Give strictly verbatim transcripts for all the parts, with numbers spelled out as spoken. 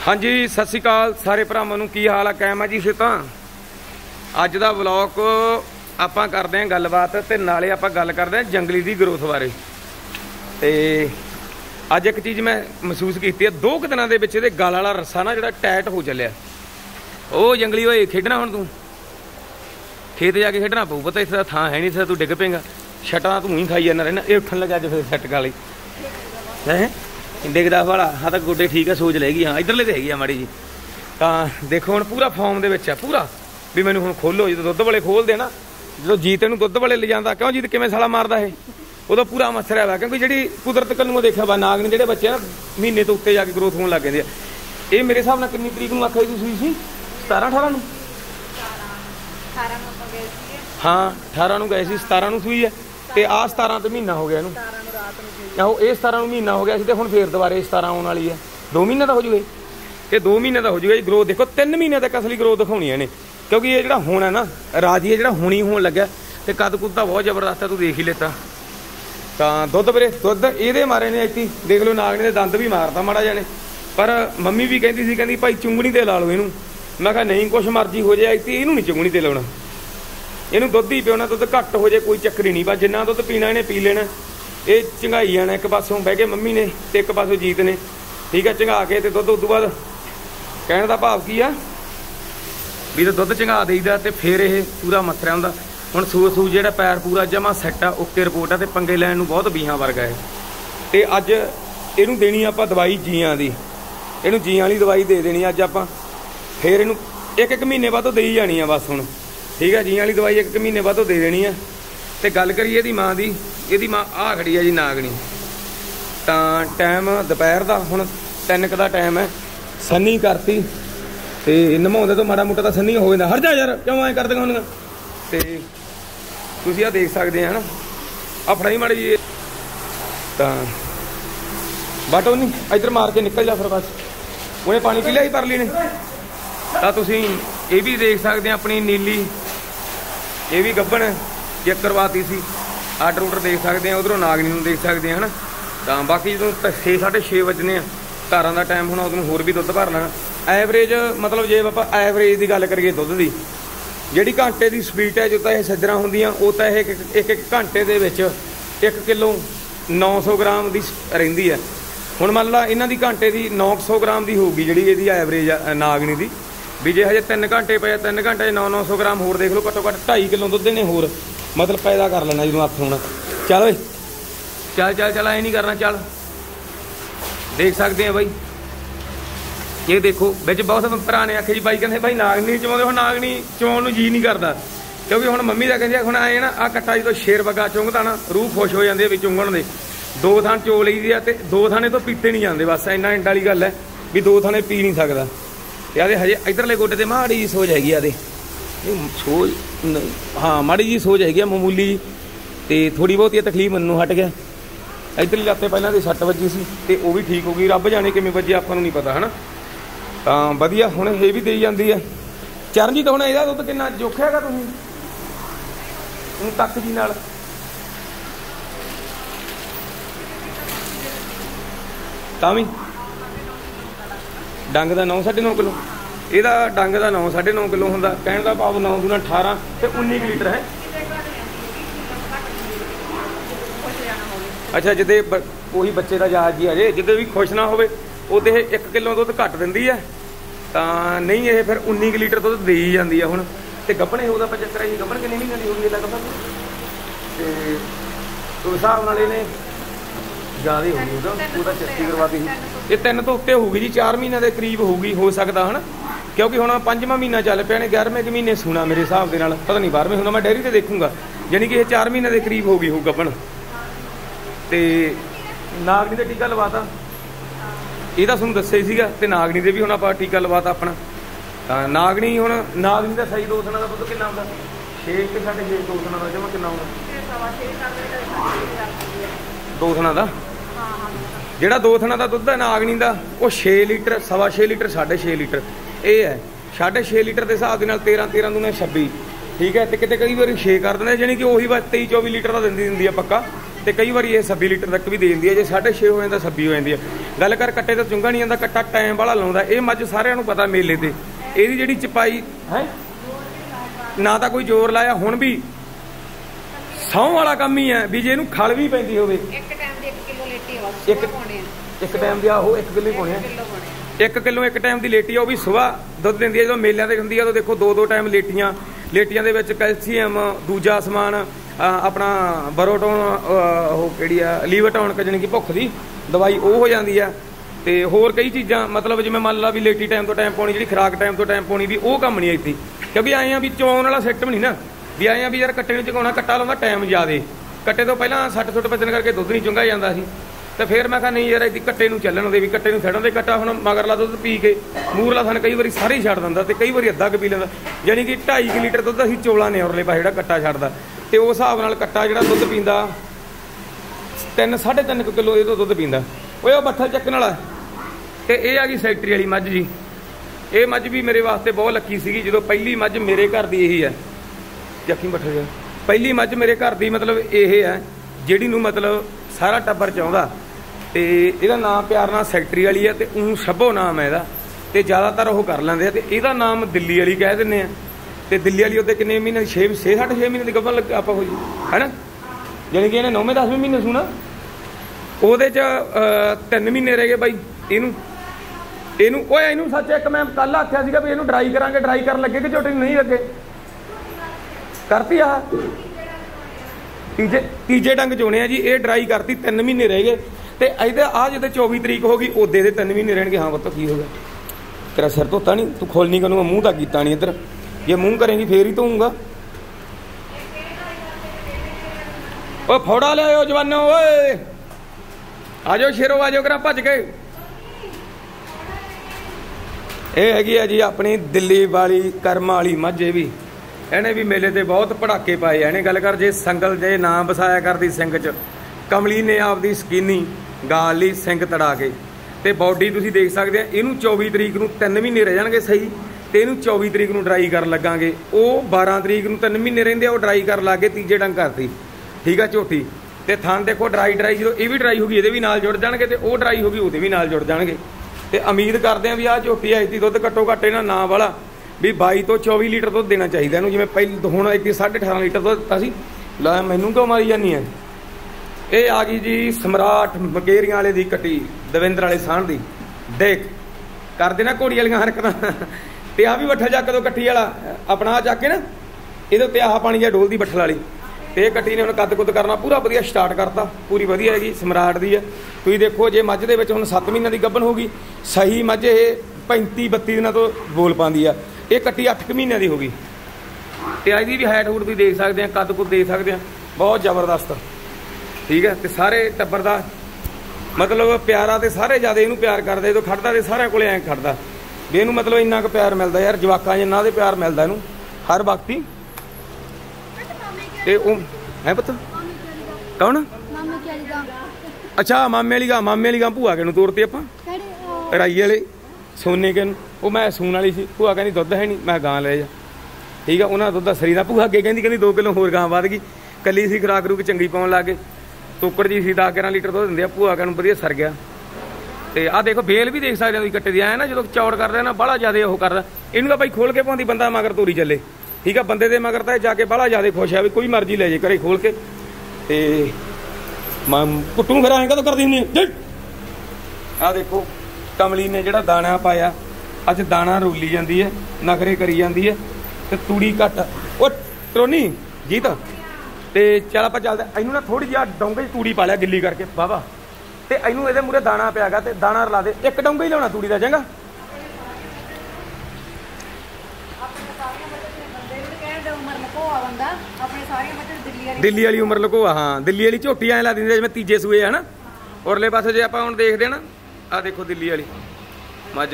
हाँ जी सत श्री अकाल सारे भरावां नूं की हाल है कैम है जी। फिर तो अज का व्लॉग आपां करदे हां गलबात ते नाले आपां गल करदे हां जंगली दी ग्रोथ बारे। ते अज एक चीज़ मैं महसूस की है, दो क दिनां दे विच इहदे गल वाला रस्सा ना जिहड़ा टाइट हो चलिया। ओ जंगली होए खेडना हुण तूं खेत जाके खेडना पऊ, पता इत्थे थां है नहीं, इत्थे तूं डिग पेगा, छटां तूं ही खाई जाना रहना। ये उठन लगा अज फिर सैट काली है डिगदा वाला। हाँ तो गोडे ठीक है, सोच लैगी। हाँ इधरले तो हैगी आ माड़ी जी। तो देखो हुण पूरा फॉर्म दे विच है पूरा भी मैनूं हुण खोलो। जो दुध वाले खोलते ना, जो जीत इहनूं दुध वाले ले जांदा, क्यों जीत किवें साला मारदा है, उहदा पूरा मसरा है। क्योंकि जिहड़ी कुदरत कन्नों देखिया वा नाग ने जिहड़े बच्चे ना महीने तो उत्ते जाके ग्रोथ होण लग जांदे आ। ये मेरे हिसाब नाल किन्नी तरीक नूं आखिआ जी सूई सी? सतारां अठारां नूं। हाँ अठारां नूं गए सी, सतारां नूं सूई है ते आ सतारां ते महीना हो गया इहनूं। आहो ये सतारां नूं महीना हो गया सी ते हुण फिर दुबारे सतारां आउण वाली है। दो महीने दा हो जूगे, ये दो महीने दा हो जूगा जी ग्रोथ। देखो तीन महीने तक असली ग्रोथ दिखाउणी है इहने, क्योंकि ये जिहड़ा हुण है ना राजी है, जिहड़ा हुणी होण लग्या ते कद कुद तां बहुत जबरदस्त है, तूं देख ही लेता। तां दुध वीरे दुध इहदे मारे ने इत्ती देख लो नाग ने दंद भी मारता माड़ा जाने। पर मम्मी भी कहती सी, कहती भाई चुंगणी ते ला लो इहनूं। मैं कहा नहीं कुछ मर्जी हो जाए इत्ती इहनूं नहीं चुंगणी ते लाउणा, इहनूं दुध ही पिओना, दुध घट हो जाए कोई चक्कर ही नहीं। बस जिन्ना दुध पीना इहने पी लेना। ये झंगाई जाना एक पासों बह के मम्मी ने ते एक पासों जीत ने, ठीक है झंगा के ते दुध उदों बाद कहने का भाव की आ भी तो दुध झंगा देईदा ते फिर ये पूरा मसरा हुंदा। हुण सू सू जिहड़ा पैर पूरा जमा सैट आ, ओके रिपोर्ट आ ते पंगे लैण नूं बहुत बीहां वर्गा है। ते अज इहनूं देनी आपां दवाई जीआं दी, इहनूं जीआं वाली दवाई दे देनी अज आपां। फिर इहनूं एक एक महीने बाद देई जानी आ बस हुण, ठीक है। जीआं वाली दवाई एक महीने बाद दे देनी है। ते गल करिए इहदी मां दी, इहदी मां आ खड़ी है जी नागनी। तां टाइम दोपहर दा हुण तीन क दा टाइम है, सन्नी करती ते नमाउंदे तो माड़ा मोटा तां सन्नी हो जांदा। हट जा यार क्यों ऐ करदियां हुंदियां। ते तुसीं आ देख सकदे हैं ना, आ फड़ाई माड़ी जी। तां बट उन्नी इधर मार के निकल जा फिर बस उन्हें पानी पी लिया ही परली ने। तां तुसीं ये भी देख सकदे हैं अपनी नीली, ये भी गब्बन चेक करवाती सी। आर्डर उडर देख सकते हैं, उधरों नागनी नूं देख सकते हैं है ना। तो बाकी जो छे साढ़े छे बजने धारां का टाइम होना, उदों होर भी दुध भर लेना। एवरेज मतलब जे आपां एवरेज की गल करिए दुध की, जिहड़ी घंटे की स्पीड है जो तो यह सज्जरां होंदियां वो तो यह एक एक घंटे दे विच एक किलो नौ सौ ग्राम की रहिंदी है। हुण मान ला इन्हां दी घंटे की नौ सौ ग्राम की होगी जिहड़ी इहदी एवरेज नागनी की। भी जे हजे तीन घंटे पे तीन घंटे नौ नौ सौ ग्राम होर देख लो, घट्टो घट्ट ढाई किलो दुध ने होर मतलब पैदा कर लेना जो हथ होना। चल भाई चल चल चल ऐ नहीं करना। चल देख सकते हैं भाई, ये देखो बिच बहुत भरा ने आखे जी भाई कहते भाई नागनी चवाते, हम नागनी चवाउण जी नहीं करता। क्योंकि हुण मम्मी का कहते हुण आए ना आ कट्टा जो शेर वगा चुंगदा ना रूह खुश हो जाती है भी चुंगण दे। दो थान चो लई दी ते दो थाने तो पीते नहीं जाते, बस इन्ना इंड वाली गल है भी दो थाने पी नहीं सकता। यादे हजे इधरले गोडे ते माड़ी जी सोच हैगी आदे सोच, हाँ माड़ी जी सोच हैगी मामूली जी। तो थोड़ी बहुत ये तकलीफ मनु हट गया। इधरली लाते पहले तो सट वजी सी ते वो भी ठीक हो गई, रब जाने किवें वजी आपां नूं नहीं पता है ना। तो वधिया हुण ये भी देई जांदी है। चरणजीत हुण इहदा दुध किन्ना जोखिया हैगा तुसीं तक जी नाल? तां भी डंग का नौ साढ़े नौ किलो, ਇਹਦਾ ਡੰਗ ਦਾ नौ साढ़े नौ किलो ਹੁੰਦਾ। ਕਹਿਣ ਦਾ ਭਾਵ नौ दूना अठारह ਤੇ उन्नीस लीटर है। अच्छा जिदे ਉਹੀ ਬੱਚੇ ਦਾ ਜਹਾਜ਼ ਜੀ ਅਜੇ ਜਿੱਦੇ ਵੀ खुश ना ਹੋਵੇ ਉਹਦੇ एक किलो ਦੁੱਧ ਘੱਟ ਦਿੰਦੀ ਹੈ। ਤਾਂ ਨਹੀਂ ਇਹ ਫਿਰ उन्नीस लीटर ਦੁੱਧ ਦੇ ਹੀ ਜਾਂਦੀ ਹੈ। ਹੁਣ ਤੇ ਗੱਭਣੇ ਉਹਦਾ ਆਪਾਂ ਚੱਕਰ ਹੈ ਗੱਭਣ ਕਿੰਨੀ ਮਹੀਨੇ ਦੀ ਹੋ ਗਈ ਲੱਗਦਾ ਤੇ ਉਸ ਹਿਸਾਬ ਨਾਲ ਇਹਨੇ ज़्यादा होगी ਉਹਦਾ चस्ती करवाती थी। ये तीन तो उत्ते होगी जी, चार महीने के करीब होगी हो सकता है ना। क्योंकि हुण पंजवां महीना चल पिया ने, ग्यारहवें के महीने सूना मेरे हिसाब के नाल, पता नहीं बारहवें होना, मैं डेयरी ते देखूंगा। यानी कि ये चार महीने के करीब होगी हो गब्बन। ते नागनी का टीका लवाता ये तो तुहानूं दस्सिआ ही सीगा, ते नागनी दे भी हुण आपां टीका लवाता अपना। तां नागनी हुण नागनी का सही दो दिनां दा दुद्ध किन्ना हुंदा? छे ते साढ़े छे दो दिनां दा जमा किन्ना हुंदा? दो दिनां दा ਜਿਹੜਾ दो ਥਣਾ ਦਾ ਦੁੱਧ ਹੈ ਨਾਗਣੀ ਦਾ ਉਹ छे लीटर सवा छे लीटर साढ़े छे लीटर ਇਹ ਹੈ। साढ़े छे लीटर ਦੇ ਹਿਸਾਬ ਦੇ ਨਾਲ तेरह तेरह दूने छब्बीस, ठीक है। ਤੇ ਕਿਤੇ ਕਈ ਵਾਰੀ छे ਕਰ ਦਿੰਦੇ, ਜਾਨੀ ਕਿ ਉਹੀ ਬਸ तेईस चौबीस लीटर ਦਾ ਦਿੰਦੀ ਦਿੰਦੀ ਆ ਪੱਕਾ। ਤੇ ਕਈ ਵਾਰੀ ਇਹ ਛੱਬੀ ਲੀਟਰ ਤੱਕ ਵੀ ਦੇ ਦਿੰਦੀ ਹੈ। ਜੇ ਸਾਢੇ ਛੇ ਹੋ ਜਾਂਦਾ ਛੱਬੀ ਹੋ ਜਾਂਦੀ ਹੈ। ਗੱਲ ਕਰ ਕੱਟੇ ਤੋਂ ਚੁੰਗਾ ਨਹੀਂ ਜਾਂਦਾ, ਕੱਟਾ ਟਾਈਮ ਵਾਲਾ ਲਾਉਂਦਾ। ਇਹ ਮੱਝ ਸਾਰਿਆਂ ਨੂੰ ਪਤਾ ਮੇਲੇ ਤੇ ਇਹਦੀ ਜਿਹੜੀ ਚਪਾਈ ਹੈ ਨਾ ਤਾਂ ਕੋਈ ਜ਼ੋਰ ਲਾਇਆ, ਹੁਣ ਵੀ ਸੌਂ ਵਾਲਾ ਕੰਮ ਹੀ ਹੈ ਵੀ ਜੇ ਇਹਨੂੰ ਖਲ ਵੀ ਪੈਂਦੀ ਹੋਵੇ। ਇੱਕ ਟਾਈਮ ਦੀ ਇੱਕ ਕਿਲੋ ਲੇਟੀ ਆ ਇੱਕ ਇੱਕ ਟਾਈਮ ਦੀ ਆਹੋ ਇੱਕ ਕਿਲੋ ਹੀ ਪਾਉਣੇ ਆ, ਇੱਕ ਕਿਲੋ ਇੱਕ ਟਾਈਮ ਦੀ ਲੇਟੀ ਆ, ਉਹ ਵੀ ਸੁਬਾਹ ਦੁੱਧ ਦਿੰਦੀ ਹੈ। ਜਦੋਂ ਮੇਲਿਆਂ ਤੇ ਹੁੰਦੀ ਆ ਉਦੋਂ ਦੇਖੋ ਦੋ ਦੋ ਟਾਈਮ ਲੇਟੀਆਂ, ਲੇਟੀਆਂ ਦੇ ਵਿੱਚ ਕੈਲਸ਼ੀਅਮ ਦੂਜਾ ਸਮਾਨ ਆਪਣਾ ਬਰੋਟੋਨ ਉਹ ਕਿਹੜੀ ਆ ਲੀਵਰਟੋਨ ਜਾਣੀ ਕਿ ਭੁੱਖ ਦੀ ਦਵਾਈ ਉਹ ਹੋ ਜਾਂਦੀ ਆ, ਤੇ ਹੋਰ ਕਈ ਚੀਜ਼ਾਂ ਮਤਲਬ ਜਿਵੇਂ ਮੰਨ ਲਾ ਵੀ ਲੇਟੀ ਟਾਈਮ ਤੋਂ ਟਾਈਮ ਪਾਉਣੀ, ਜਿਹੜੀ ਖੁਰਾਕ ਟਾਈਮ ਤੋਂ ਟਾਈਮ ਪਾਉਣੀ ਵੀ ਉਹ ਕੰਮ ਨਹੀਂ ਇੱਥੇ। ਕਿਉਂਕਿ ਆਏ ਆ ਵੀ ਚੋਣ ਵਾਲਾ ਸਿਸਟਮ ਨਹੀਂ ਨਾ, ਵੀ ਆਏ ਆ ਵੀ ਯਾਰ ਕੱਟੇ ਨੂੰ ਚੁਕਾਉਣਾ, ਕੱਟਾ ਲਾਉਂਦਾ ਟਾਈਮ ਜ਼ਿਆਦੇ, ਕੱਟੇ ਤੋਂ ਪਹਿਲਾਂ ਸੱਟ ਸੁੱਟ ਵੱਜਣ ਕਰਕੇ ਦੁੱਧ ਨਹੀਂ ਚੁੰਗਾ ਜਾਂਦਾ ਸੀ। ਤੇ ਫਿਰ ਮੈਂ ਕਿਹਾ ਨਹੀਂ ਯਾਰ ਇਹਦੀ ਕੱਟੇ ਨੂੰ ਚੱਲਣ ਦੇ, ਵੀ ਕੱਟੇ ਨੂੰ ਛੱਡਣ ਦੇ। ਕੱਟਾ ਹੁਣ ਮਗਰਲਾ ਦੁੱਧ ਪੀ ਕੇ ਮੂਰਲਾ ਸਾਨੂੰ ਕਈ ਵਾਰੀ ਸਾਰੇ ਹੀ ਛੱਡ ਦਿੰਦਾ ਤੇ ਕਈ ਵਾਰੀ ਅੱਧਾ ਕੁ ਪੀ ਲੈਂਦਾ, ਯਾਨੀ ਕਿ ਢਾਈ ਕੁ ਲੀਟਰ ਦੁੱਧ ਅਸੀਂ ਚੋਲਾ ਨੇ ਔਰਲੇ ਪਾਸੇ ਜਿਹੜਾ ਕੱਟਾ ਛੱਡਦਾ। ਤੇ ਉਸ ਹਿਸਾਬ ਨਾਲ ਕੱਟਾ ਜਿਹੜਾ ਦੁੱਧ ਪੀਂਦਾ ਤਿੰਨ ਸਾਢੇ ਤਿੰਨ ਕੁ ਕਿਲੋ ਇਹ ਤੋਂ ਦੁੱਧ ਪੀਂਦਾ। ਉਹ ਉਹ ਬੱਠਲ ਚੱਕਣ ਵਾਲਾ। ਤੇ ਇਹ ਆ ਗਈ ਸੈਕਟਰੀ ਵਾਲੀ ਮੱਝ ਜੀ। ਇਹ ਮੱਝ ਵੀ ਮੇਰੇ ਵਾਸਤੇ ਬਹੁਤ ਲੱਕੀ ਸੀਗੀ। ਜਦੋਂ ਪਹਿਲੀ ਮੱਝ ਮੇਰੇ ਘਰ ਦੀ ਇਹੀ ਹੈ, ਜੱਖੀ ਬੱਠਲ ਜੀ ਪਹਿਲੀ ਮੱਝ ਮੇਰੇ ਘਰ ਦੀ ਮਤਲਬ ਇਹ ਹੈ ਜਿਹੜੀ ਨੂੰ ਮਤਲਬ ਸਾਰਾ ਟੱਬਰ ਚਾਹੁੰਦਾ। ਤੇ ਇਹਦਾ ਨਾਮ ਪਿਆਰ ਨਾਲ ਸੈਕਟਰੀ ਵਾਲੀ ਹੈ, ਤੇ ਊਂ ਛੱਬੋ ਨਾਮ ਹੈ ਇਹਦਾ, ਤੇ ਜ਼ਿਆਦਾਤਰ ਉਹ ਕਰ ਲੈਂਦੇ ਆ। ਤੇ ਇਹਦਾ ਨਾਮ ਦਿੱਲੀ ਵਾਲੀ ਕਹਿ ਦਿੰਦੇ ਆ। ਤੇ ਦਿੱਲੀ ਵਾਲੀ ਉਹਦੇ ਕਿੰਨੇ ਮਹੀਨੇ ਛੇ ਛੇ ਸਾਢੇ ਛੇ ਮਹੀਨੇ ਦੀ ਗੱਭਣ ਲੱਗ ਆਪਾਂ ਹੋ ਜੀ ਹੈ ਨਾ, ਜਾਣੀ ਕਿ ਇਹਨੇ ਨੌਵੇਂ ਦਸਵੇਂ ਮਹੀਨੇ ਸੁਣਾ, ਉਹਦੇ 'ਚ ਤਿੰਨ ਮਹੀਨੇ ਰਹਿ ਗਏ ਬਾਈ ਇਹਨੂੰ ਇਹਨੂੰ ਓਏ ਇਹਨੂੰ ਸੱਚ ਇੱਕ ਮੈਂ ਕੱਲ ਆਖਿਆ ਸੀਗਾ ਵੀ ਇਹਨੂੰ ਡਰਾਈ ਕਰਾਂਗੇ, ਡਰਾਈ ਕਰਨ ਲੱਗੇ ਕਿ ਝੋਟੀ ਨਹੀਂ ਲੱਗੇ ਕਰਤੀ। ਆਹ ਤੀਜੇ ਤੀਜੇ ਡੰਗ ਚੋਣੇ ਆ ਜੀ, ਇਹ ਡਰਾਈ ਕਰਤੀ, ਤਿੰਨ ਮਹੀਨੇ ਰਹਿ ਗਏ। ਤੇ ਇਹਦੇ ਆਹ ਜਦੋਂ ਚੌਵੀ ਤਰੀਕ ਹੋ ਗਈ ਉਹਦੇ ਦੇ ਤਿੰਨ ਮਹੀਨੇ ਰਹਿਣਗੇ। ਹਾਂ ਪੁੱਤ ਕੀ ਹੋ ਗਿਆ, ਤੇਰਾ ਸਿਰ ਧੋਤਾ ਨਹੀਂ, ਤੂੰ ਖੋਲਣੀ ਕਰੂੰਗਾ, ਮੂੰਹ ਤਾਂ ਕੀਤਾ ਨਹੀਂ ਇੱਧਰ, ਜੇ ਮੂੰਹ ਕਰੇਂਗੀ ਫੇਰ ਹੀ ਧੋਊਂਗਾ। ਓ ਫੌੜਾ ਲਿਆਓ ਜਵਾਨੋ, ਓਏ ਆ ਜਾਓ ਸ਼ੇਰੋ, ਆ ਜਾਓ ਕਰਾ ਭੱਜ ਕੇ। ਇਹ ਹੈਗੀ ਆ ਜੀ ਆਪਣੀ ਦਿੱਲੀ ਵਾਲੀ ਕਰਮ ਵਾਲੀ ਮੱਝ। ਇਹ ਵੀ ਇਹਨੇ ਵੀ ਮੇਲੇ ਤੇ ਬਹੁਤ ਪੜਾਕੇ ਪਾਏ ਆ। ਇਹਨੇ ਗੱਲ ਕਰ ਜੇ ਸੰਗਲ ਜੇ ਨਾਮ ਵਸਾਇਆ ਕਰਦੀ ਸਿੰਘ 'ਚ, ਕਮਲੀ ਨੇ ਆਪਦੀ ਸਕੀਨੀ ਗਾਲ ਲਈ ਸਿੰਘ ਤੜਾ ਕੇ। ਤੇ ਬਾਡੀ ਤੁਸੀਂ ਦੇਖ ਸਕਦੇ ਆ। ਇਹਨੂੰ ਚੌਵੀ ਤਰੀਕ ਨੂੰ ਤਿੰਨ ਮਹੀਨੇ ਰਹਿ ਜਾਣਗੇ ਸਹੀ, ਤੇ ਇਹਨੂੰ ਚੌਵੀ ਤਰੀਕ ਨੂੰ ਡਰਾਈ ਕਰਨ ਲੱਗਾਂਗੇ। ਉਹ ਬਾਰਾਂ ਤਰੀਕ ਨੂੰ ਤਿੰਨ ਮਹੀਨੇ ਰਹਿੰਦੇ ਆ, ਉਹ ਡਰਾਈ ਕਰਨ ਲੱਗ ਗਏ, ਤੀਜੇ ਡੰਗ ਕਰਤੀ ਠੀਕ ਆ ਝੋਟੀ। ਤੇ ਥਣ ਦੇਖੋ ਡਰਾਈ ਡਰਾਈ ਜਦੋਂ ਇਹ ਵੀ ਡਰਾਈ ਹੋ ਗਈ ਇਹਦੇ ਵੀ ਨਾਲ ਜੁੜ ਜਾਣਗੇ, ਤੇ ਉਹ ਡਰਾਈ ਹੋ ਗਈ ਉਹਦੇ ਵੀ ਨਾਲ ਜੁੜ ਜਾਣਗੇ। ਤੇ ਉਮੀਦ ਕਰਦੇ ਆ ਵੀ ਆਹ ਝੋਟੀ ਆਈ ਤੀ ਦੁੱਧ ਘੱਟੋ ਘੱਟ ਇਹਨਾਂ ਨਾਂ ਵਾਲਾ ਵੀ ਬਾਈ ਤੋਂ ਚੌਵੀ ਲੀਟਰ ਦੁੱਧ ਦੇਣਾ ਚਾਹੀਦਾ ਇਹਨੂੰ। ਜਿਵੇਂ ਪਹਿਲਾਂ ਹੁਣ ਇੱਕ ਸਾਢੇ ਅਠਾਰਾਂ ਲੀਟਰ ਦੁੱਧ ਦਿੱਤਾ ਸੀ। ਲੈ ਮੈਨੂੰ ਕਿਉਂ ਮਾਰੀ ਜਾਂਦੀ ਹੈ। ਇਹ ਆ ਗਈ ਜੀ ਸਮਰਾਟ ਮਕੇਰੀਆਂ ਵਾਲੇ ਦੀ ਕੱਟੀ, ਦਵਿੰਦਰ ਵਾਲੇ ਸਾਹਣ ਦੀ। ਦੇਖ ਕਰਦੇ ਨਾ ਘੋੜੀ ਵਾਲੀਆਂ ਹਰਕਤਾਂ। ਤੇ ਆ ਵੀ ਬੱਠਲ ਜਾ ਕਦੋਂ ਕੱਟੀ ਵਾਲਾ ਆਪਣਾ ਚੱਕ ਕੇ ਨਾ ਇਹਦੇ ਉੱਤੇ ਆਹ ਪਾਣੀ ਜਿਹਾ ਡੋਲਦੀ ਬੱਠਲ ਵਾਲੀ। ਤੇ ਇਹ ਕੱਟੀ ਨੇ ਹੁਣ ਕੱਦ ਕੁੱਦ ਕਰਨਾ ਪੂਰਾ ਵਧੀਆ ਸਟਾਰਟ ਕਰਤਾ, ਪੂਰੀ ਵਧੀਆ ਹੈਗੀ, ਸਮਰਾਟ ਦੀ ਹੈ। ਤੁਸੀਂ ਦੇਖੋ ਜੇ ਮੱਝ ਦੇ ਵਿੱਚ ਹੁਣ ਸੱਤ ਮਹੀਨਿਆਂ ਦੀ ਗੱਭਣ ਹੋ ਗਈ ਸਹੀ ਮੱਝ, ਇਹ ਪੈਂਤੀ ਬੱਤੀ ਦਿਨਾਂ ਤੋਂ ਬੋਲ ਪਾਉਂਦੀ ਆ। ਇਹ ਕੱਟੀ ਅੱਠ ਕੁ ਮਹੀਨਿਆਂ ਦੀ ਹੋ ਗਈ। ਤੇ ਇਹਦੀ ਵੀ ਹਾਈਟ ਹੂਟ ਵੀ ਦੇਖ ਸਕਦੇ ਆ, ਕੱਦ ਕੁੱਦ ਦੇਖ ਸਕਦੇ ਆ, ਬਹੁਤ ਜ਼ਬਰਦਸਤ ਠੀਕ ਹੈ। ਤੇ ਸਾਰੇ ਟੱਬਰ ਦਾ ਮਤਲਬ ਪਿਆਰਾ, ਤੇ ਸਾਰੇ ਜ਼ਿਆਦਾ ਇਹਨੂੰ ਪਿਆਰ ਕਰਦੇ। ਜਦੋਂ ਖੜਦਾ ਤੇ ਸਾਰਿਆਂ ਕੋਲੇ ਐਂ ਖੜਦਾ ਵੀ ਇਹਨੂੰ ਮਤਲਬ ਇੰਨਾ ਕੁ ਪਿਆਰ ਮਿਲਦਾ ਯਾਰ, ਜਵਾਕਾਂ ਜਿੰਨਾ ਦੇ ਪਿਆਰ ਮਿਲਦਾ ਇਹਨੂੰ ਹਰ ਵਕਤ ਹੀ। ਤੇ ਉਹ ਹੈ ਪੁੱਤ ਕੌਣ? ਅੱਛਾ ਮਾਮੇ ਵਾਲੀ ਗਾਂ, ਮਾਮੇ ਵਾਲੀ ਗਾਂ ਭੂਆ ਕੇ ਨੂੰ ਤੋਰਤੀ ਆਪਾਂ, ਰਾਈ ਵਾਲੇ ਸੋਨੇ ਕੇ ਨੂੰ। ਉਹ ਮੈਂ ਸੂਣ ਵਾਲੀ ਸੀ, ਭੂਆ ਕਹਿੰਦੀ ਦੁੱਧ ਹੈ ਨਹੀਂ, ਮੈਂ ਗਾਂ ਲੈ ਜਾ ਠੀਕ ਆ। ਉਹਨਾਂ ਦਾ ਦੁੱਧ ਸਰੀ ਦਾ, ਭੂਆ ਅੱਗੇ ਕਹਿੰਦੀ ਕਹਿੰਦੀ ਦੋ ਕਿਲੋ ਹੋਰ ਗਾਂ ਵੱਧ ਗਈ। ਕੱਲੀ ਸੀ ਖਰਾਕ ਰੂਕ ਚੰਗੀ ਪਾਉਣ ਲੱਗ ਗਏ, ਤੋਕੜ ਜੀ ਸੀ, ਦਸ ਗਿਆਰਾਂ ਲੀਟਰ ਦੁੱਧ ਦਿੰਦੇ ਆ। ਭੂਆ ਕਹਿਣ ਵਧੀਆ ਸਰ ਗਿਆ। ਤੇ ਆਹ ਦੇਖੋ ਬੇਲ ਵੀ ਦੇਖ ਸਕਦੇ ਹੋ ਤੁਸੀਂ ਕੱਟੇ ਦੀ, ਆਇਆ ਨਾ ਜਦੋਂ ਚੌੜ ਕਰਦਾ ਨਾ ਬਾਹਲਾ ਜ਼ਿਆਦਾ ਉਹ ਕਰਦਾ। ਇਹਨੂੰ ਤਾਂ ਬਾਈ ਖੋਲ ਕੇ ਪਾਉਂਦੀ ਬੰਦਾ ਮਗਰ ਤੋਰੀ ਚੱਲੇ ਠੀਕ ਆ। ਬੰਦੇ ਦੇ ਮਗਰ ਤਾਂ ਜਾ ਕੇ ਬਾਹਲਾ ਜ਼ਿਆਦਾ ਖੁਸ਼ ਆ ਵੀ ਕੋਈ ਮਰਜ਼ੀ ਲੈ ਜੇ ਘਰੇ ਖੋਲ ਕੇ। ਤੇ ਮੈਂ ਪੁੱਟੂ ਫਿਰ ਐਂ ਕਦੋਂ ਕਰਦੀ ਹੁੰਦੀ। ਆਹ ਦੇਖੋ ਕਮਲੀ ਨੇ ਜਿਹੜਾ ਦਾਣਾ ਪਾਇਆ ਅੱਜ, ਦਾਣਾ ਰੋਲੀ ਜਾਂਦੀ ਹੈ, ਨਖਰੇ ਕਰੀ ਜਾਂਦੀ ਹੈ। ਤੇ ਤੂੜੀ ਘੱਟ ਉਹ ਟਰੋਨੀ ਜੀਤ। ਤੇ ਚੱਲ ਆਪਾਂ ਚੱਲਦੇ ਇਹਨੂੰ ਨਾ ਥੋੜੀ ਜਿਹੀ ਡੋਂਗੇ 'ਚ ਤੂੜੀ ਪਾ ਲਿਆ ਗਿੱਲੀ ਕਰਕੇ ਵਾਹਵਾ, ਤੇ ਇਹਨੂੰ ਇਹਦੇ ਮੂਹਰੇ ਦਾਣਾ ਪਿਆ ਗਾ, ਤੇ ਦਾਣਾ ਰਲਾ ਦੇ। ਇੱਕ ਡੋਂਗਾ ਹੀ ਲਿਆਉਣਾ ਤੂੜੀ ਦਾ ਚੰਗਾ। ਦਿੱਲੀ ਵਾਲੀ ਉਮਰ ਲਕੋਆ, ਹਾਂ ਦਿੱਲੀ ਵਾਲੀ ਝੋਟੀ ਐ ਲਾ ਦਿੰਦੇ ਜਿਵੇਂ ਤੀਜੇ ਸੂਏ ਹੈ ਨਾ। ਉਰਲੇ ਪਾਸੇ ਜੇ ਆਪਾਂ ਹੁਣ ਦੇਖਦੇ ਨਾ, ਆਹ ਦੇਖੋ ਦਿੱਲੀ ਵਾਲੀ ਮੱਝ